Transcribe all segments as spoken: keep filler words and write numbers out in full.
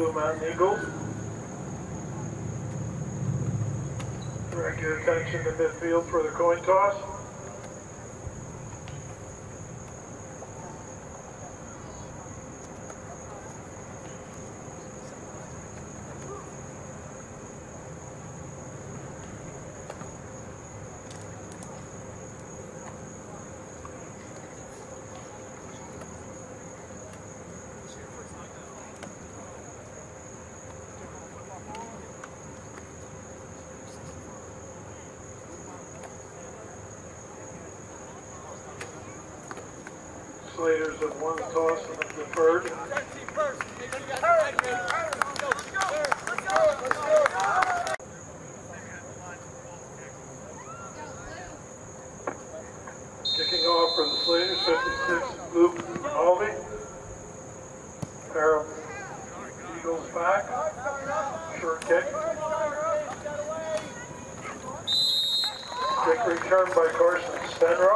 Blue Mountain Eagles. Direct your attention to midfield for the coin toss. Slaters have one toss and have deferred. Kicking off for the Slaters, fifty-six, Luke Alvey. Pair of Eagles back. Short kick. Kick return by Carson Stenrock.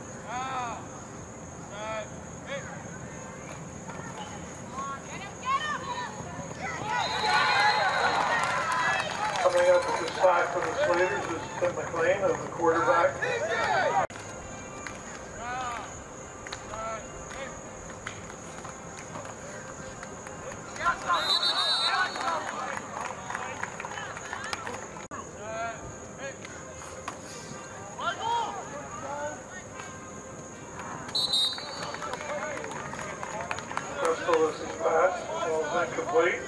Coming up at the side for the Slaters is Tim McLean of the quarterback. Crystal is his pass, ball's incomplete.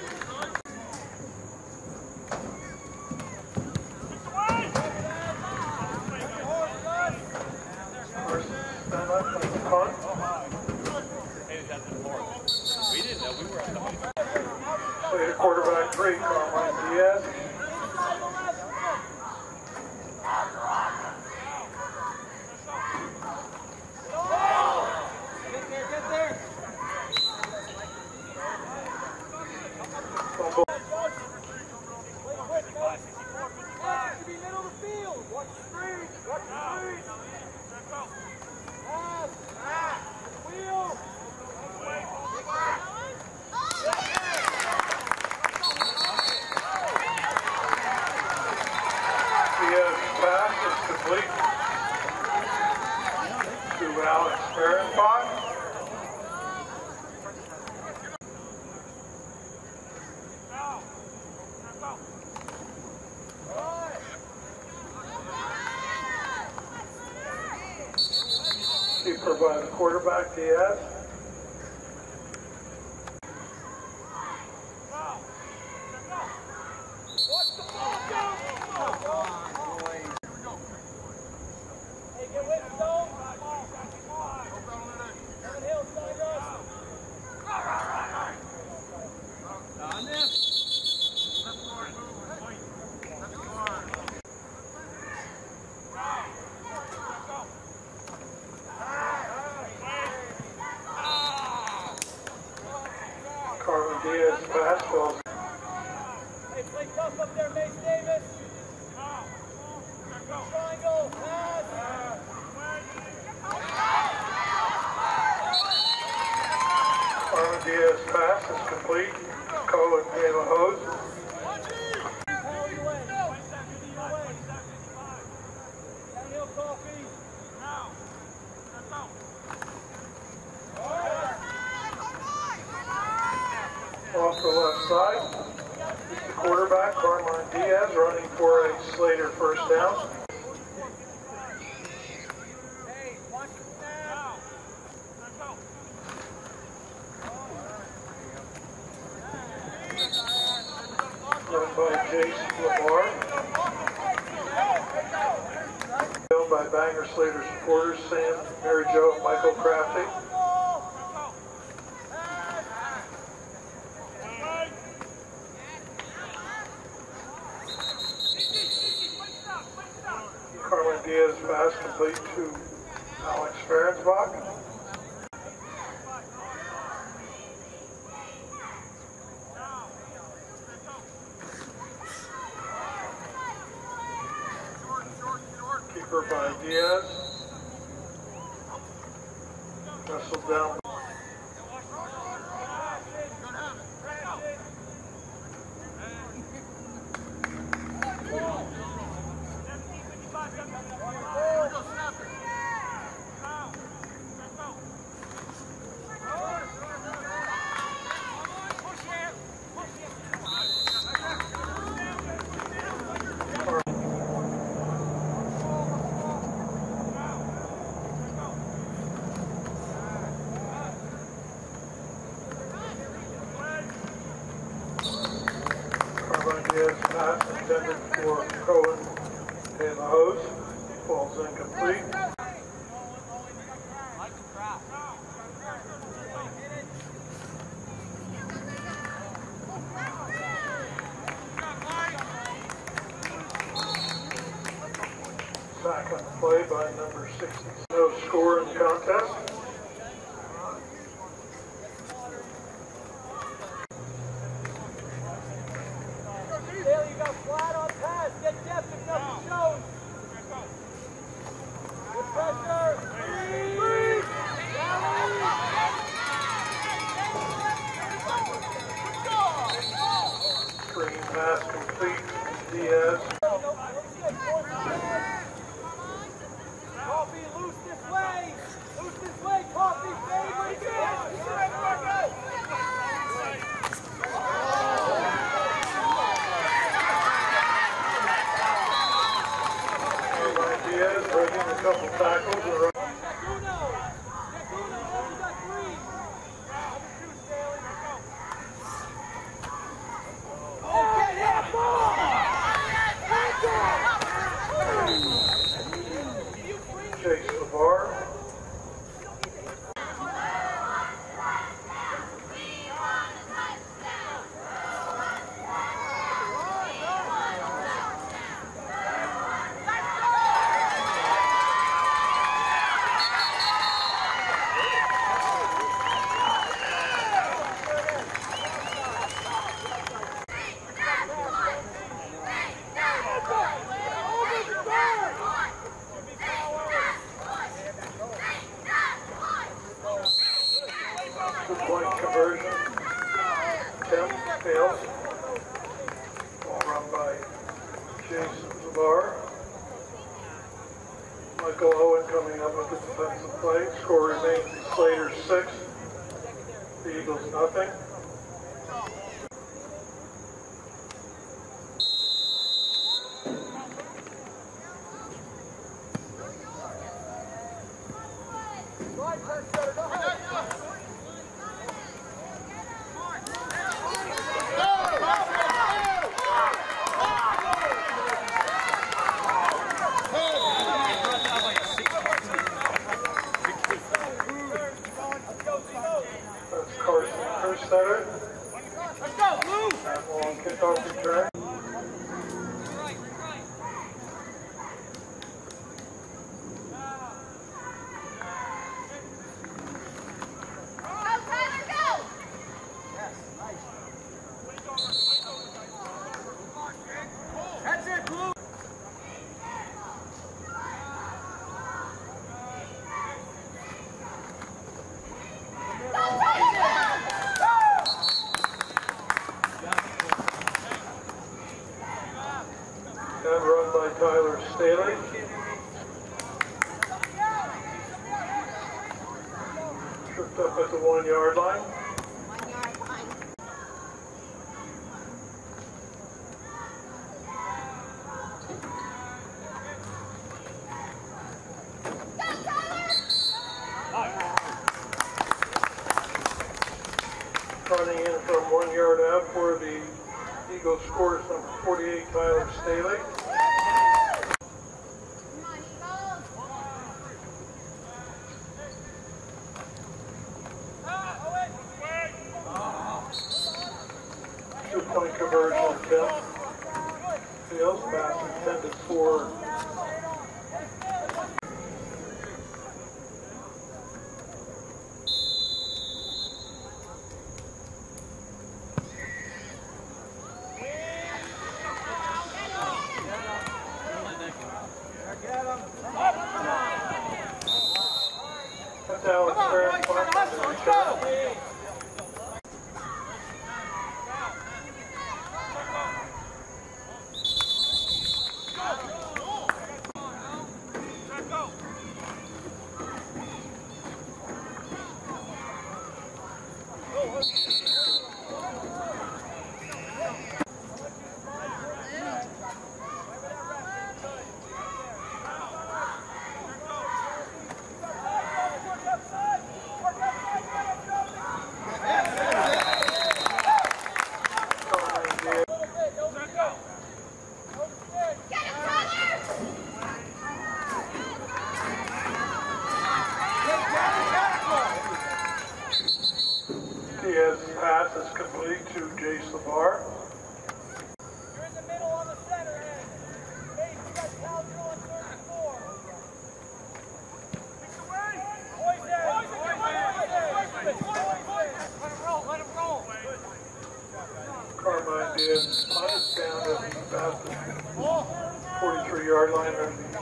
Slater quarterback three, Carmine Diaz. To Alex Fahrenbach. Keeper by the quarterback, Diaz. Carmen Diaz pass ball. Hey, play tough up there, Mace Davis. Triangle, pass. Carmen Diaz pass is complete. Cohen gave a hose. Downhill coffee. Off the left side. The quarterback, Carmine Diaz, running for a Slater first down. Hey, watch the snap. Run by Jason Lamar. Held by Bangor Slater supporters, Sam, Mary Jo, and Michael Crafty. Carmen Diaz pass complete to Alex Fahrenbach. Keeper by Diaz. Wrestled down. Carmine Diaz pass intended for Cohen and the hose. Falls incomplete. Sack on the play by number sixty. No score in the contest. Daly, you got flat on pass. Get depth if nothing shows. Good pressure. Freeze! Screen pass complete. Diaz. Coffee, loose this way. Loose this way, Coffee. Favorite. Diaz breaking a couple tackles. And Jacuno! Jacuno, you got three! Number two, Staley. Oh, get him! Ball! Chase the bar. Two-point conversion. Attempt fails. Ball run by Jason Zavar. Michael Owen coming up with the defensive play. Score remains Slater six. The Eagles nothing. Right, press better, go ahead. That's Carson Kerstetter. Let's go, Blue! That long kickoff return. That's it, Blue! And run by Tyler Staley. Tripped up at the one yard line. Running in from one yard out for the Eagles scores number forty-eight, Tyler Staley. Two-point conversion attempt. Fails. Pass intended for that's Alex Grant. Let's go! Lamar. You're in the middle on the center end. Hey, you got Calvin on thirty-four. Poison! Poison! Poison! Let him roll, let him roll. Carmine Diaz punts down at about the forty-three yard line of the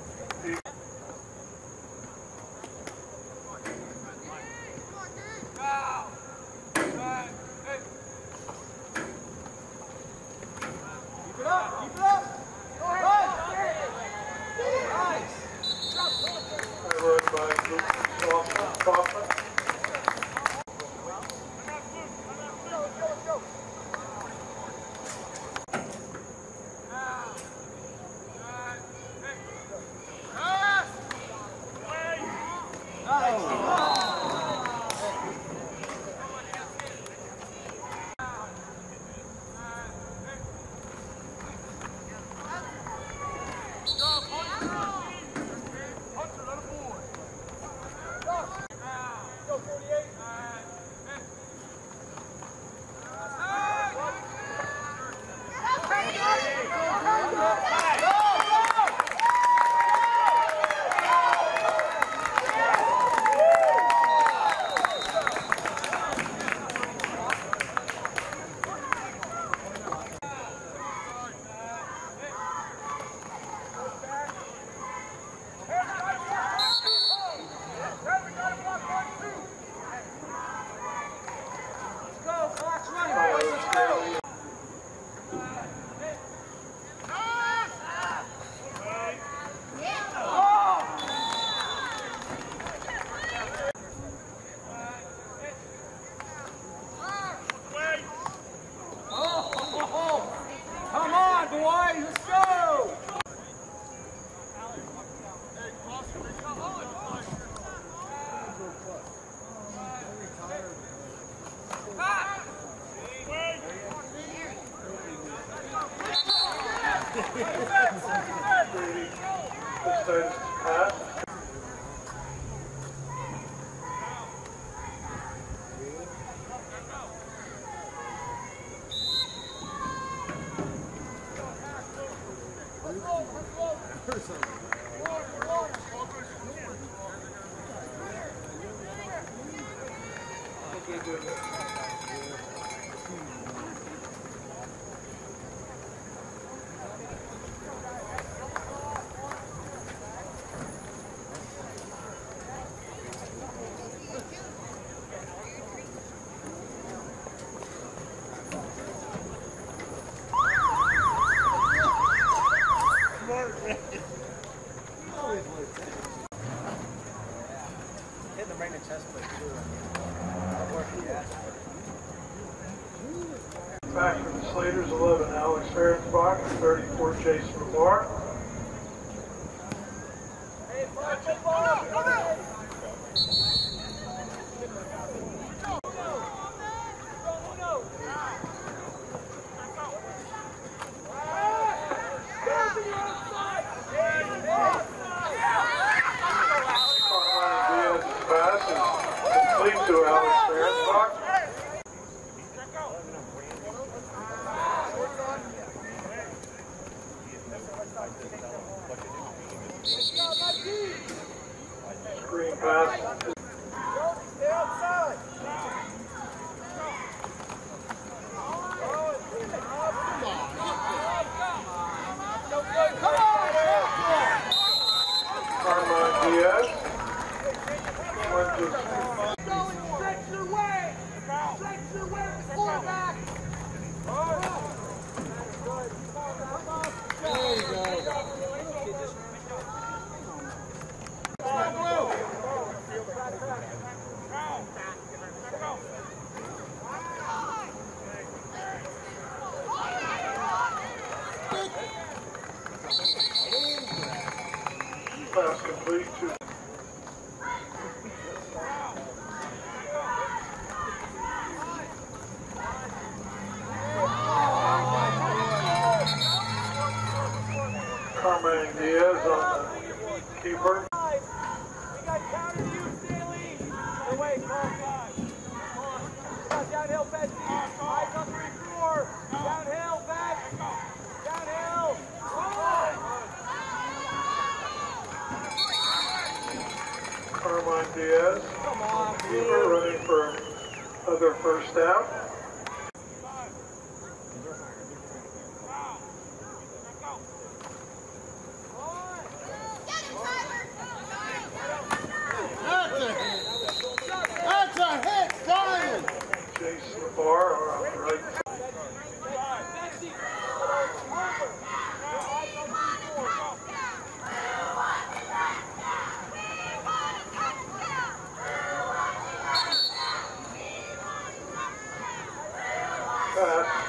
back from the Slaters, eleven, Alex Ferensbach, thirty-four, Jason Lamar. Complete to Alex Ferensbach. Screen pass. Stay outside. Carmine Diaz. Lunges. Stretch your way! Stretch your way, quarterback! There you go. Pass complete to Carmine Diaz on the keeper. We got counter you, Staley. Away, call five. We got downhill, Betsy. Eyes on three, four. their first down. That's a hit, Brian! Jason Barr on the right. Pass.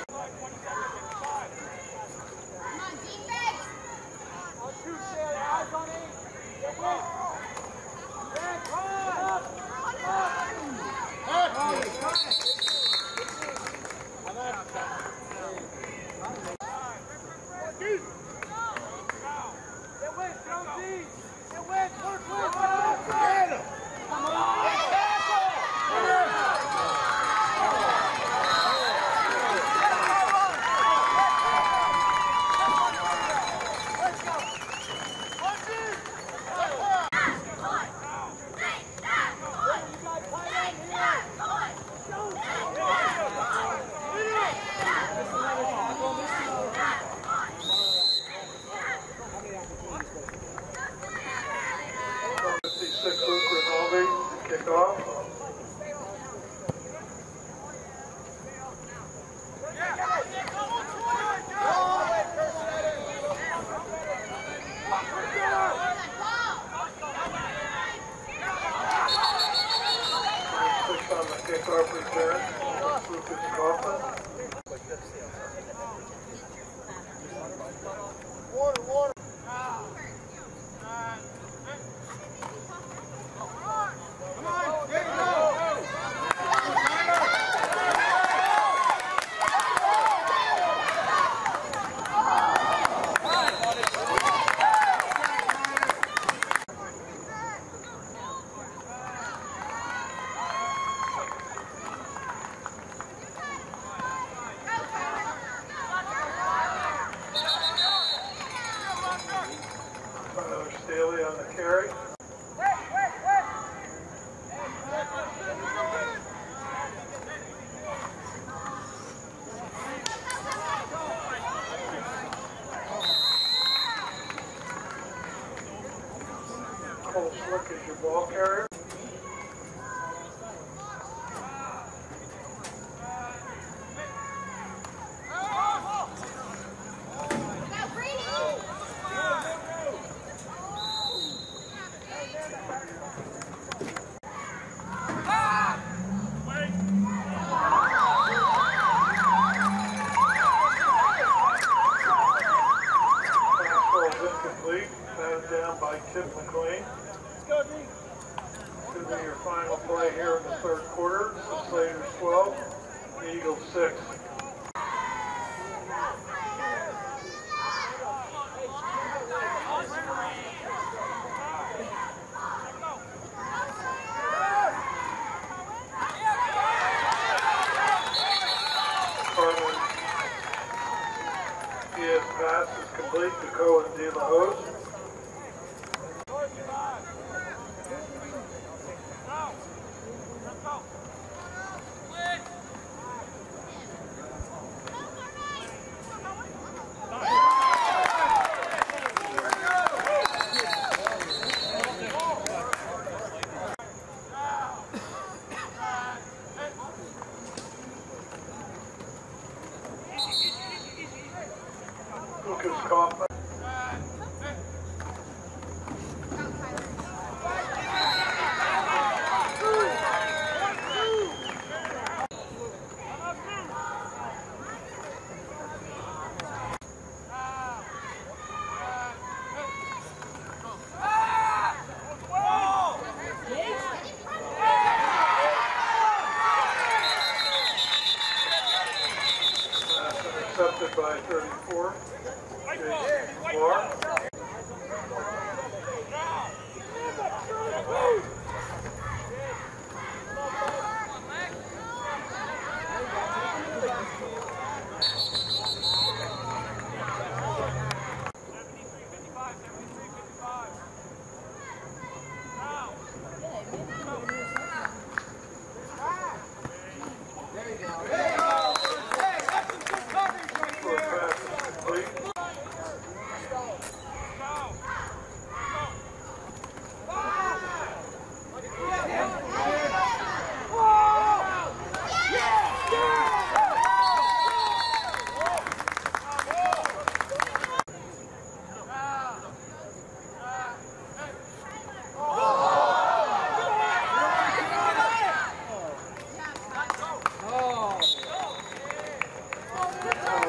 fifty-six Luke Rinaldi to kick off. Six on the kickoff return. Lucas Kaufman. Water, water. Tyler Staley on the carry. Cole Slick is your ball carrier. Incomplete, batted down by Tim McLean. This will be your final play here in the third quarter. The Slaters twelve, the Eagles six. Carmen Diaz pass is complete to Cohen De La Hoz. Lucas Kaufman. Intercepted by thirty-four. Jason Barr.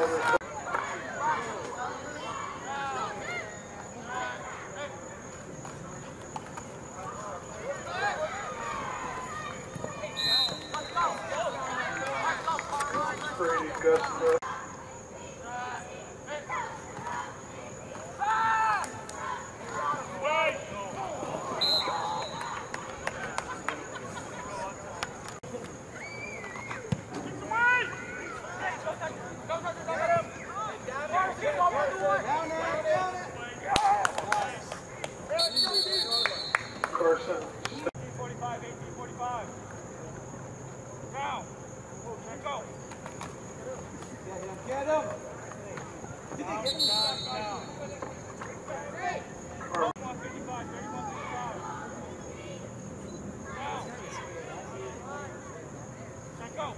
Number Brady Gustin. Carson. forty-five, eighteen forty-five. Now. Go. Get him. Down, down, down. thirty-one fifty-five, thirty-one fifty-five. Now. Check go.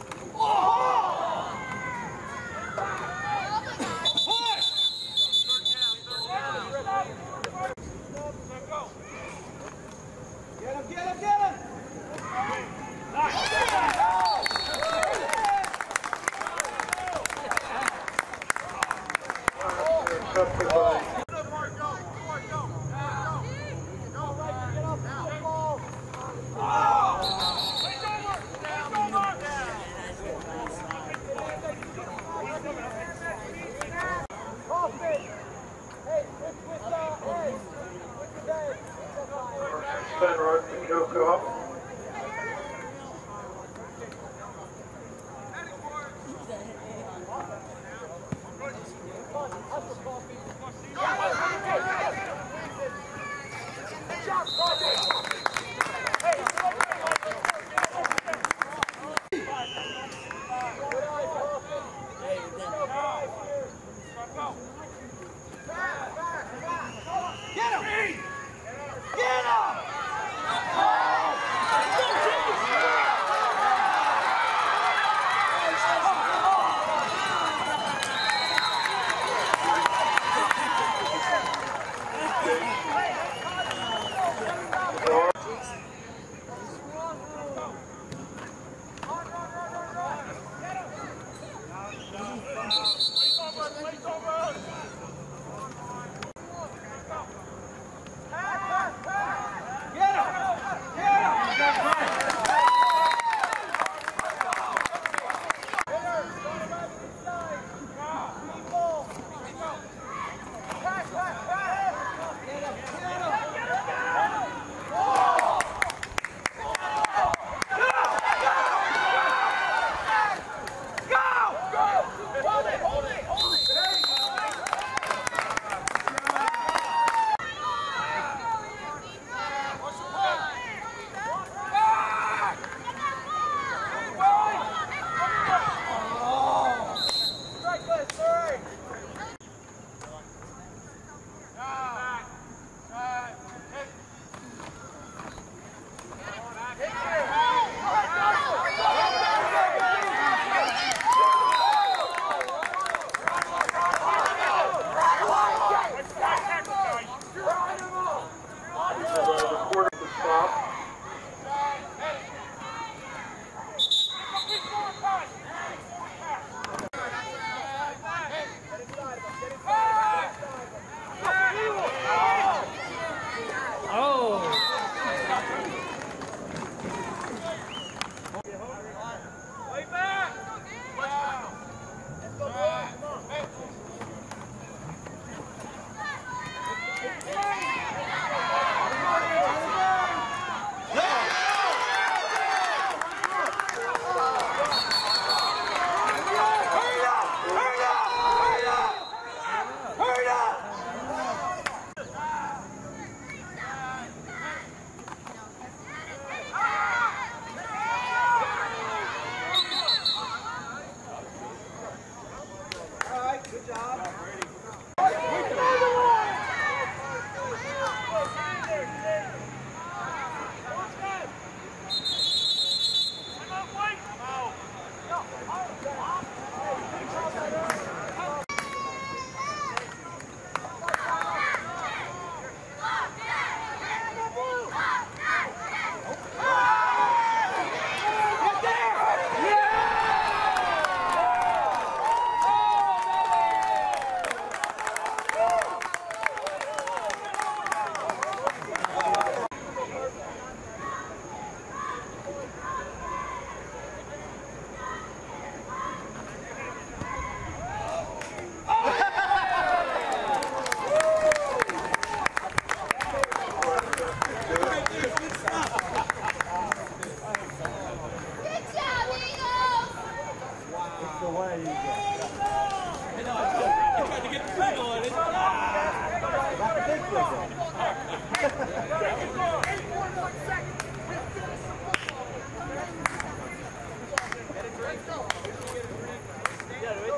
Get him, get him, get him. Intercepted by Spenrod and Joko. That's the ball.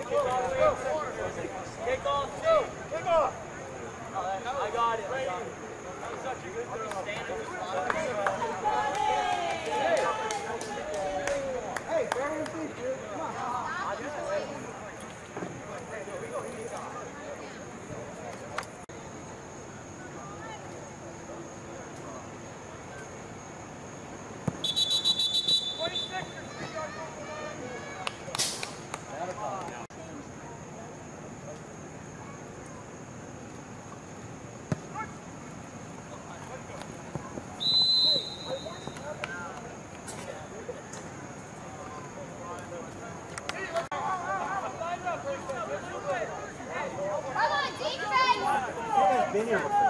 Kick off, two. Kick off. I got it. I got it. That was such a good throw. Hey, throw your feet, dude. Come on. Been here before.